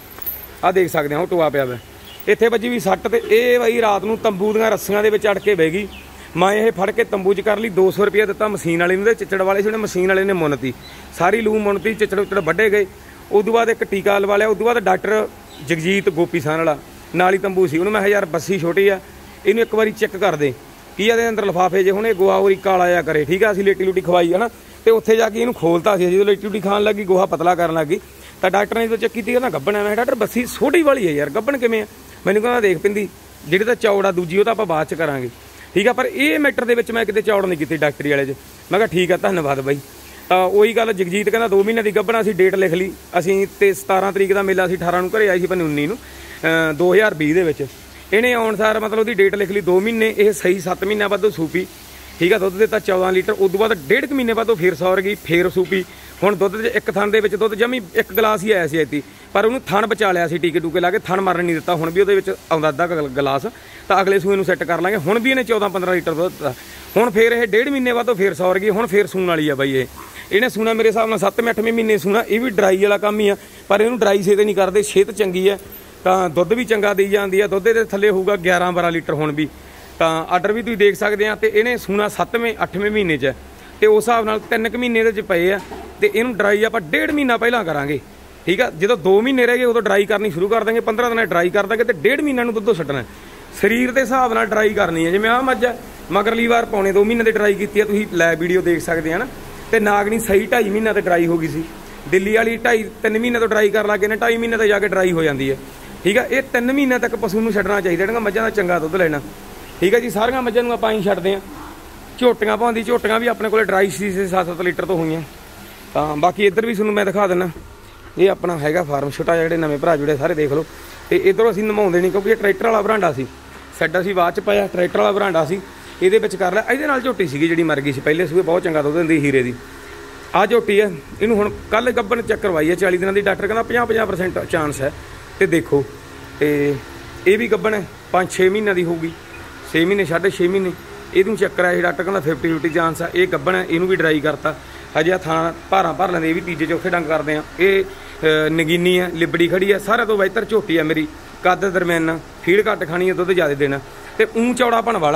ਆਹ ਦੇਖ ਸਕਦੇ ਹਾਂ ਉਹ ਟੋਆ ਪਿਆ ਵਾ, ਇੱਥੇ ਵੱਜੀ ਵੀ ਸੱਟ। ਤੇ ਇਹ ਬਾਈ ਰਾਤ ਨੂੰ ਤੰਬੂ ਦੀਆਂ ਰੱਸੀਆਂ ਦੇ ਵਿੱਚ ਅੜ ਕੇ ਬਹਿ ਗਈ। ਮੈਂ ਇਹ ਫੜ ਕੇ ਤੰਬੂ 'ਚ ਕਰ ਲਈ, ਦੋ ਸੌ ਰੁਪਇਆ ਦਿੱਤਾ ਮਸ਼ੀਨ ਵਾਲੇ ਨੂੰ। ਚਿੱਚੜ ਵਾਲੇ ਸੀ, ਉਹਨੇ ਮਸ਼ੀਨ ਵਾਲੇ ਨੇ ਮੁੰਨਤੀ ਸਾਰੀ ਲੂ ਮੁੰਨਤੀ, ਚਿੱਚੜ ਉੱਚੜ ਵੱਢੇ ਗਏ। ਉਦੋਂ ਬਾਅਦ ਇੱਕ ਟੀਕਾ ਲਵਾ ਲਿਆ। ਉਦੋਂ ਬਾਅਦ ਡਾਕਟਰ ਜਗਜੀਤ ਗੋਪੀ ਸਾਨ ਵਾਲਾ ਨਾਲ ਹੀ ਤੰਬੂ ਸੀ, ਉਹਨੂੰ ਮੈਂ ਕਿਹਾ ਯਾਰ ਬੱਸੀ ਛੋਟੀ ਆ, ਇਹਨੂੰ ਇੱਕ ਵਾਰੀ ਚੈੱਕ ਕਰ ਦੇ ਕੀ ਇਹਦੇ ਅੰਦਰ ਲਿਫਾਫੇ ਜੇ ਹੁਣ ਇਹ ਗੋਹਾ ਉਰੀ ਕਾਲਾ ਜਿਹਾ ਕਰੇ। ਠੀਕ ਆ, ਅਸੀਂ ਲੇਟੀ ਲੂਟੀ ਖਵਾਈ ਹੈ ਨਾ, ਤੇ ਉੱਥੇ ਜਾ ਕੇ ਇਹਨੂੰ ਖੋਲਤਾ ਸੀ। ਜਦੋਂ ਲੇਟੀ ਲੂਟੀ ਖਾਣ ਲੱਗੀ, ਗੋਹਾ ਪਤਲਾ ਕਰਨ ਲੱਗੀ, ਤਾਂ ਡਾਕਟਰ ਨੇ ਜਦੋਂ ਚੈੱਕ ਕੀਤੀ, ਕਹਿੰਦਾ ਗੱਭਣ ਆ। ਮੈਂ ਡਾਕਟਰ ਬੱਸੀ ਛੋਟੀ ਵਾਲੀ ਹੈ ਯਾਰ, ਗੱਭਣ ਕਿਵੇਂ ਆ? ਮੈਨੂੰ ਕਹਿੰਦਾ ਦੇਖ ਪਿੰਦੀ, ਜਿਹੜੀ ਤਾਂ ਚੌੜਾ ਦੂਜੀ ਉਹ ਤਾਂ ਆਪਾਂ ਬਾਅਦ 'ਚ ਕਰਾਂਗੇ। ਠੀਕ ਆ, ਪਰ ਇਹ ਮੈਟਰ ਦੇ ਵਿੱਚ ਮੈਂ ਕਿਤੇ ਚੌੜ ਨਹੀਂ ਕੀਤੀ ਡਾਕਟਰੀ ਵਾਲੇ 'ਚ। ਮੈਂ ਕਿਹਾ ਠੀਕ ਆ, ਧੰਨਵਾਦ ਬਾਈ। ਤਾਂ ਉਹੀ ਗੱਲ ਜਗਜੀਤ ਕਹਿੰਦਾ ਦੋ ਮਹੀਨੇ ਦੀ ਗੱਭਣ। ਅਸੀਂ ਡੇਟ ਲਿਖ ਲਈ ਅਸੀਂ, ਤੇ ਸਤਾਰਾਂ ਤਰੀਕ ਦਾ ਮੇਲਾ ਸੀ, ਅਠਾਰਾਂ ਨੂੰ ਘਰੇ ਆਈ ਸੀ ਪਰ ਉੱਨੀ ਨੂੰ ਦੋ ਹਜ਼ਾਰ ਵੀਹ ਦੇ ਵਿੱਚ। ਇਹਨੇ ਆਉਣ ਸਾਰ ਮਤਲਬ ਉਹਦੀ ਡੇਟ ਲਿਖ ਲਈ ਦੋ ਮਹੀਨੇ। ਇਹ ਸਹੀ ਸੱਤ ਮਹੀਨਿਆਂ ਬਾਅਦ ਉਹ ਸੂਪੀ। ਠੀਕ ਆ, ਦੁੱਧ ਦਿੱਤਾ ਚੌਦਾਂ ਲੀਟਰ। ਉਦੋਂ ਬਾਅਦ ਡੇਢ ਕੁ ਮਹੀਨੇ ਬਾਅਦ ਉਹ ਫੇਰ ਸੌਰ ਗਈ, ਫੇਰ ਸੂਪੀ। ਹੁਣ ਦੁੱਧ ਦੇ ਇੱਕ ਥਣ ਦੇ ਵਿੱਚ ਦੁੱਧ ਜਮੀ ਇੱਕ ਗਲਾਸ ਹੀ ਆਇਆ ਸੀ ਐਤੀ, ਪਰ ਉਹਨੂੰ ਥਣ ਬਚਾ ਲਿਆ ਸੀ, ਟੀਕੇ ਟੂਕੇ ਲਾ ਕੇ ਥਣ ਮਾਰਨ ਨਹੀਂ ਦਿੱਤਾ। ਹੁਣ ਵੀ ਉਹਦੇ ਵਿੱਚ ਆਉਂਦਾ ਅੱਧਾ ਗਲਾਸ, ਤਾਂ ਅਗਲੇ ਸੂਏ ਨੂੰ ਸੈੱਟ ਕਰ ਲਾਂਗੇ। ਹੁਣ ਵੀ ਇਹਨੇ ਚੌਦਾਂ ਪੰਦਰਾਂ ਲੀਟਰ ਦੁੱਧ ਦਿੱਤਾ। ਹੁਣ ਫੇਰ ਇਹ ਡੇਢ ਮਹੀਨੇ ਬਾਅਦ ਉਹ ਫੇਰ ਸੌਰ ਗਈ। ਹੁਣ ਫੇਰ ਸੂਣ ਵਾਲੀ ਆ ਬਾਈ ਇਹ। ਇਹਨੇ ਸੂਣਾ ਮੇਰੇ ਹਿਸਾਬ ਨਾਲ ਸੱਤਵੇਂ ਅੱਠਵੇਂ ਮਹੀਨੇ ਸੂਣਾ। ਇਹ ਵੀ ਡਰਾਈ ਵਾਲਾ ਕੰਮ ਹੀ ਆ, ਪਰ ਇਹਨੂੰ ਡਰਾਈ ਛੇਤ ਨਹੀਂ ਕਰਦੇ, ਸਿਹਤ ਚੰਗੀ ਹੈ ਤਾਂ ਦੁੱਧ ਵੀ ਚੰਗਾ ਦੇਈ ਜਾਂਦੀ ਆ। ਦੁੱਧ ਦੇ ਥੱਲੇ ਹੋਊਗਾ ਗਿਆਰਾਂ ਬਾਰਾਂ ਲੀਟਰ ਹੁਣ ਵੀ। ਤਾਂ ਆਰਡਰ ਵੀ ਤੁਸੀਂ ਦੇਖ ਸਕਦੇ ਆ। ਤੇ ਇਹਨੇ ਸੂਣਾ ਸੱਤਵੇਂ ਅੱਠਵੇਂ ਮਹੀਨੇ 'ਚ, ਤੇ ਉਸ ਹਿਸਾਬ ਨਾਲ ਤਿੰਨ ਕੁ ਮਹੀਨੇ ਇਹਦੇ 'ਚ ਪਏ ਆ। ਤੇ ਇਹਨੂੰ ਡਰਾਈ ਆਪਾਂ ਡੇਢ ਮਹੀਨਾ ਪਹਿਲਾਂ ਕਰਾਂਗੇ। ਠੀਕ ਆ, ਜਦੋਂ ਦੋ ਮਹੀਨੇ ਰਹਿ ਗਏ ਉਦੋਂ ਡਰਾਈ ਕਰਨੀ ਸ਼ੁਰੂ ਕਰ ਦਾਂਗੇ, ਪੰਦਰਾਂ ਦਿਨਾਂ ਡਰਾਈ ਕਰ ਦਾਂਗੇ, ਤੇ ਡੇਢ ਮਹੀਨਾ ਨੂੰ ਦੁੱਧੋਂ ਛੱਡਣਾ। ਸਰੀਰ ਦੇ ਹਿਸਾਬ ਨਾਲ ਡਰਾਈ ਕਰਨੀ ਹੈ। ਜਿਵੇਂ ਆਹ ਮੱਝ ਮਗਰਲੀ ਵਾਰ ਪੌਣੇ ਦੋ ਮਹੀਨੇ ਦੀ ਡਰਾਈ ਕੀਤੀ ਆ, ਤੁਸੀਂ ਲੈ ਵੀਡੀਓ ਦੇਖ ਸਕਦੇ ਆ ਨਾ। ਤੇ ਨਾਗਣੀ ਸਹੀ ਢਾਈ ਮਹੀਨਾ ਤੇ ਡਰਾਈ ਹੋ ਗਈ ਸੀ। ਦਿੱਲੀ ਵਾਲੀ ਢਾਈ ਤਿੰਨ ਮਹੀਨੇ ਤੋਂ ਡਰਾਈ ਕਰ ਲੱਗੇ ਨੇ, ਢਾਈ ਮਹੀਨੇ ਤੇ ਜਾ ਕੇ ਡਰਾਈ ਹੋ ਜਾਂਦੀ ਹੈ। ਠੀਕ ਆ, ਇਹ ਤਿੰਨ ਮਹੀਨੇ ਤੱਕ ਪਸ਼ੂ ਨੂੰ ਛੱਡਣਾ ਚਾਹੀਦਾ, ਜਿਹੜੀਆਂ ਮੱਝਾਂ ਦਾ ਚੰਗਾ ਦੁੱਧ ਲੈਣਾ। ਠੀਕ ਆ ਜੀ, ਸਾਰੀਆਂ ਮੱਝਾਂ ਨੂੰ ਆਪਾਂ ਹੀ ਛੱਡਦੇ ਹਾਂ। ਝੋਟੀਆਂ ਪਾਉਂਦੀ, ਝੋਟੀਆਂ ਵੀ ਆਪਣੇ ਕੋਲ ਡਰਾਈ ਸੀ ਸੱਤ ਸੱਤ ਲੀਟਰ ਤੋਂ ਹੋਈਆਂ। ਤਾਂ ਬਾਕੀ ਇੱਧਰ ਵੀ ਤੁਹਾਨੂੰ ਮੈਂ ਦਿਖਾ ਦਿੰਦਾ, ਇਹ ਆਪਣਾ ਹੈਗਾ ਫਾਰਮ ਛੋਟਾ ਜਿਹਾ। ਜਿਹੜੇ ਨਵੇਂ ਭਰਾ ਜੁੜੇ ਸਾਰੇ ਦੇਖ ਲਓ। ਤੇ ਇੱਧਰੋਂ ਅਸੀਂ ਨਮਾਉਂਦੇ ਨਹੀਂ, ਕਿਉਂਕਿ ਇਹ ਟਰੈਕਟਰ ਵਾਲਾ ਬਰਾਂਡਾ ਸੀ, ਸਾਡਾ ਅਸੀਂ ਬਾਅਦ 'ਚ ਪਾਇਆ। ਟਰੈਕਟਰ ਵਾਲਾ ਬਰਾਂਡਾ ਸੀ, ਇਹਦੇ ਵਿੱਚ ਕਰ ਲਿਆ। ਇਹਦੇ ਨਾਲ ਝੋਟੀ ਸੀਗੀ ਜਿਹੜੀ ਮਰ ਗਈ ਸੀ ਪਹਿਲੇ ਸੂਏ, ਬਹੁਤ ਚੰਗਾ ਦੁੱਧ ਦਿੰਦੀ ਹੀਰੇ ਦੀ। ਆਹ ਝੋਟੀ ਹੈ, ਇਹਨੂੰ ਹੁਣ ਕੱਲ੍ਹ ਗੱਭਣ ਚੈੱਕ ਕਰਵਾਈ ਹੈ ਚਾਲੀ ਦਿਨਾਂ ਦੀ। ਡਾਕਟਰ ਕਹਿੰਦਾ ਪੰਜਾਹ ਪੰਜਾਹ ਪਰਸੈਂਟ ਚਾਂਸ ਹੈ। ਤੇ ਦੇਖੋ, ਤੇ ਇਹ ਵੀ ਗੱਭਣ ਹੈ, ਪੰਜ ਛੇ ਮਹੀਨਿਆਂ ਦੀ ਹੋਊਗੀ, ਛੇ ਮਹੀਨੇ ਸਾਢੇ ਛੇ ਮਹੀਨੇ। ਇਹਨੂੰ ਚੱਕਰ ਆਇਆ ਸੀ, ਡਾਕਟਰ ਕਹਿੰਦਾ ਫਿਫਟੀ ਫਿਫਟੀ ਚਾਂਸ ਆ। ਇਹ ਗੱਭਣ ਹੈ, ਇਹਨੂੰ ਵੀ ਡਰਾਈ ਕਰਤਾ। ਹਜੇ ਥਾਂ ਭਾਰਾਂ ਭਰ ਲੈਂਦੇ, ਇਹ ਵੀ ਤੀਜੇ ਚੌਥੇ ਡੰਗ ਕਰਦੇ ਆ। ਇਹ ਨਗੀਨੀ ਆ, ਲਿਬੜੀ ਖੜੀ ਆ, ਸਾਰਿਆਂ ਤੋਂ ਬਿਹਤਰ ਝੋਟੀ ਆ ਮੇਰੀ। ਕੱਦ ਦਰਮਿਆਨਾ, ਫੀਡ ਘੱਟ ਖਾਣੀ ਆ, ਦੁੱਧ ਜ਼ਿਆਦਾ ਦੇਣਾ, ਤੇ ਊਂ ਚੌੜਾਪਣ ਵਾਲਾ ਦੇ।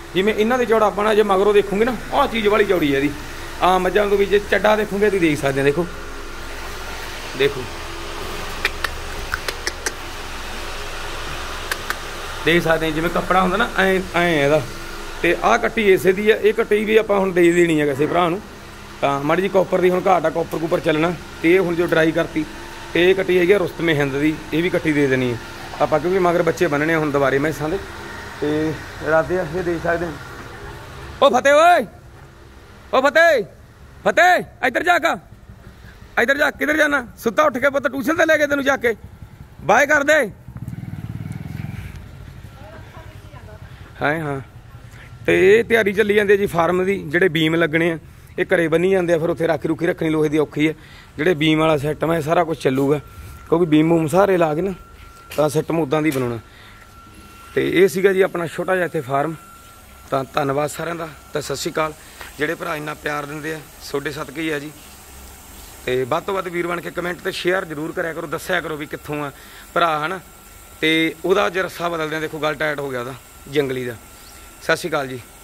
ਜਿਵੇਂ ਇਹਨਾਂ ਦੇ ਚੌੜਾ ਆਪਣਾ ਜੇ ਮਗਰੋਂ ਦੇਖੋਗੇ ਨਾ ਆਹ ਚੀਜ਼ ਵਾਲੀ ਚੌੜੀ ਹੈ ਇਹਦੀ। ਆ ਮੱਝਾਂ ਤੋਂ ਵੀ ਜੇ ਚੱਡਾ ਦੇਖੋਗੇ ਤੁਸੀਂ ਦੇਖ ਸਕਦੇ ਆ। ਦੇਖੋ ਦੇਖੋ ਦੇਖ ਸਕਦੇ ਜਿਵੇਂ ਕੱਪੜਾ ਹੁੰਦਾ ਨਾ ਐ ਐ ਇਹਦਾ। ਤੇ ਆਹ ਕੱਟੀ ਇਸੇ ਦੀ ਆ। ਇਹ ਕੱਟੀ ਵੀ ਆਪਾਂ ਹੁਣ ਦੇ ਦੇਣੀ ਆ ਕਿਸੇ ਭਰਾ ਨੂੰ। ਤਾਂ ਮਾੜੀ ਜੀ ਕਾਪਰ ਦੀ ਹੁਣ ਘਾਟ ਆ, ਕਾਪਰ ਕੂਪਰ ਚੱਲਣਾ। ਤੇ ਇਹ ਹੁਣ ਜੋ ਡਰਾਈ ਕਰਤੀ ਤੇ ਇਹ ਕੱਟੀ ਹੈਗੀ ਆ ਰੁਸਤਮੇ ਹਿੰਦ ਦੀ। ਇਹ ਵੀ ਕੱਟੀ ਦੇ ਦੇਣੀ ਆ ਆਪਾਂ ਕਿਉਂਕਿ ਮਗਰ ਬੱਚੇ ਬੰਨਣੇ ਹੁਣ ਦੁਬਾਰੇ ਮੈਸਾਂ ਦੇ। ਤੇ ਇਰਾਦੇ ਆ ਇਹ ਦੇਖ ਸਕਦੇ। ਓ ਫਤਿਹ ਓਏ, ਓ ਫਤਿਹ ਫਤਿਹ ਇੱਧਰ ਜਾ ਕਾ, ਇੱਧਰ ਜਾ। ਕਿੱਧਰ ਜਾਣਾ? ਸੁੱਤਾ ਉੱਠ ਕੇ ਪੁੱਤ ਟਿਊਸ਼ਨ ਤੇ ਲੈ ਕੇ ਤੈਨੂੰ ਜਾ ਕੇ ਬਾਏ ਕਰ ਦੇ। ਹਾਂ ਹਾਂ ਤੇ ਇਹ ਤਿਆਰੀ ਚੱਲੀ ਜਾਂਦੀ ਹੈ ਜੀ ਫਾਰਮ ਦੀ। ਜਿਹੜੇ ਬੀਮ ਲੱਗਣੇ ਆ ਇਹ ਘਰੇ ਬੰਨੀ ਜਾਂਦੇ ਆ, ਫਿਰ ਉੱਥੇ ਰੱਖ ਰੁੱਖੀ ਰੱਖਣੀ ਲੋਹੇ ਦੀ ਔਖੀ ਹੈ। ਜਿਹੜੇ ਬੀਮ ਵਾਲਾ ਸਿਸਟਮ ਹੈ ਸਾਰਾ ਕੁਝ ਚੱਲੂਗਾ ਕਿਉਂਕਿ ਬੀਮ ਬੂਮ ਸਾਰੇ ਲਾ ਕੇ ਨਾ ਤਾਂ ਸਿਸਟਮ ਉੱਦਾਂ ਦੀ ਬਣਾਉਣਾ। ਤੇ ਇਹ ਸੀਗਾ ਜੀ ਆਪਣਾ ਛੋਟਾ ਜਿਹਾ ਇੱਥੇ ਫਾਰਮ। ਤਾਂ ਧੰਨਵਾਦ ਸਾਰਿਆਂ ਦਾ। ਤਾਂ ਸਤਿ ਸ਼੍ਰੀ ਅਕਾਲ। ਜਿਹੜੇ ਭਰਾ ਇੰਨਾ ਪਿਆਰ ਦਿੰਦੇ ਆ ਤੁਹਾਡੇ ਸਦਕੇ ਹੀ ਆ ਜੀ। ਤੇ ਵੱਧ ਤੋਂ ਵੱਧ ਵੀਰ ਬਣ ਕੇ ਕਮੈਂਟ ਤੇ ਸ਼ੇਅਰ ਜ਼ਰੂਰ ਕਰਿਆ ਕਰੋ, ਦੱਸਿਆ ਕਰੋ ਵੀ ਕਿੱਥੋਂ ਆ ਭਰਾ ਹੈ ਨਾ। ਤੇ ਉਹਦਾ ਜੇ ਰੱਸਾ ਬਦਲਦੇ ਆ ਦੇਖੋ ਗੱਲ ਟਾਇਟ ਹੋ ਗਿਆ ਉਹਦਾ ਜੰਗਲੀ ਦਾ। ਸਤਿ ਸ਼੍ਰੀ ਅਕਾਲ ਜੀ।